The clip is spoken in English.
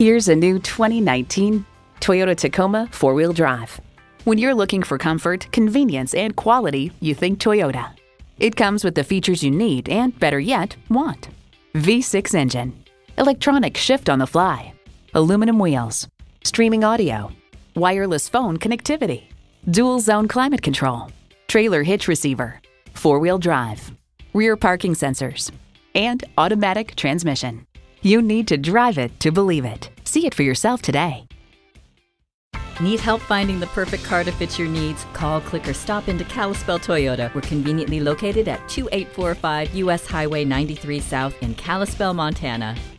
Here's a new 2019 Toyota Tacoma four-wheel drive. When you're looking for comfort, convenience, and quality, you think Toyota. It comes with the features you need and, better yet, want. V6 engine, electronic shift on the fly, aluminum wheels, streaming audio, wireless phone connectivity, dual zone climate control, trailer hitch receiver, four-wheel drive, rear parking sensors, and automatic transmission. You need to drive it to believe it. See it for yourself today. Need help finding the perfect car to fit your needs? Call, click, or stop into Kalispell Toyota. We're conveniently located at 2845 US Highway 93 South in Kalispell, Montana.